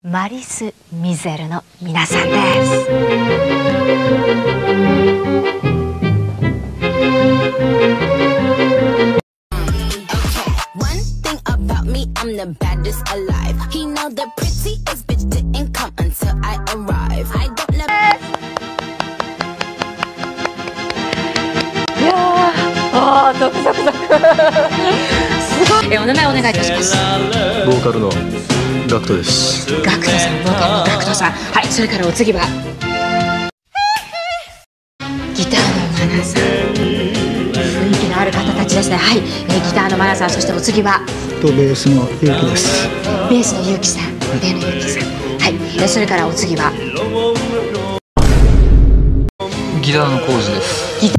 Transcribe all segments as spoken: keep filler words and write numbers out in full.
マリス・ミゼルの皆さんです。いやー、あー、ゾクゾクゾクすごい。え、お名前お願いいたします。 ボーカルのガクトです。 ガクトさん、ボーカルのガクトさん。はい、それからお次はギターのマナさん。雰囲気のある方たちですね。はい、えー、ギターのマナさん、そしてお次はとベースのゆうきです。 ベースのゆうきさん、ベーのゆうきさん。はい、えー、それからお次はギターのコウジです。 ギタ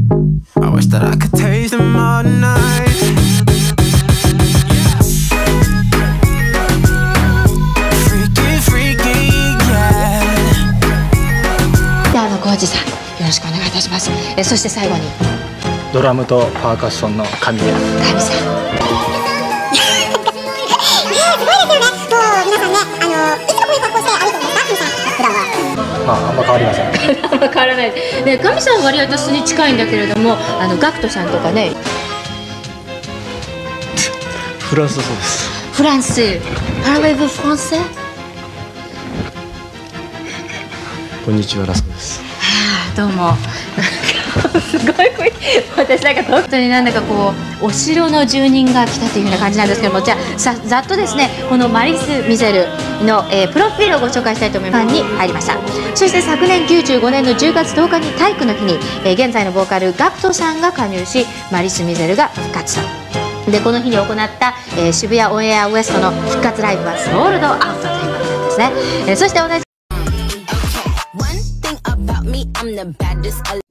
コウジさん、よろしくお願いいたします。え、そして最後にドラムとパーカッションの神です。 神さん。 まあ、あんま変わりません。 あんま変わらない。ね、神さんは割合と素に近いんだけれども、あのガクトさんとかね。 フランスだそうです。 フランス。パラベブフランセ。 こんにちはラスコです。 はあ、どうも。すごい雰囲気。私なんか本当になんだかこうお城の住人が来たというような感じなんですけども、じゃあさざっとですね、このマリス・ミゼルの、えー、プロフィールをご紹介したいと思います。ファンに入りました。そして昨年きゅうじゅうごねんのじゅうがつとおかに体育の日に、えー、現在のボーカルガクトさんが加入し、マリス・ミゼルが復活と。でこの日に行った、えー、渋谷オンエアウエストの復活ライブはソールドアウトということなんですね。えー、そして同じ